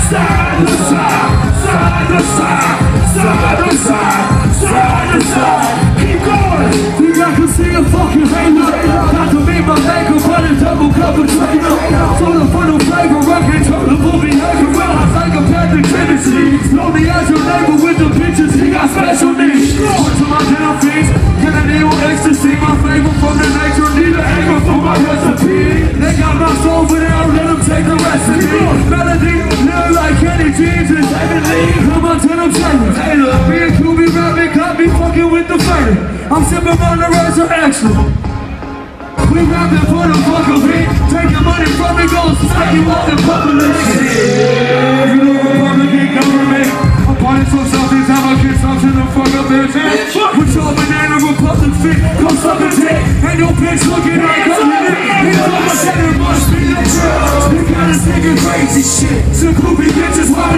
side to side, side to side, side to side, side to side. Keep going. Think I can see a fucking halo. Not to make my makeup, but a double cup of trailer. Full of funnel flavor, uncontrollable behavior. Well, I psychopathic tendencies. Lonely as your neighbor with the bitches, he got special needs. Went to my dinner feast, can I need ecstasy? My flavor from the nature, need an angle for my recipe. They got my soul, but I don't let them take the recipe. Melody, live like Kenny G's and heavenly. Come on to them chambers. Hey look, me and QB Rabbit got me fucking with the furnace. I'm sipping on the resurrection. We rapping for the fucker beat. Taking money from the ghost, smack you out in public. Yeah, you know Republican government. I'm partying so something time I get something to fuck up bitch. With your banana Republic fit, come suck a dick. Ain't no bitch looking like government. He's on my head, it must be a girl. You gotta sing crazy shit. Some groupie bitches, why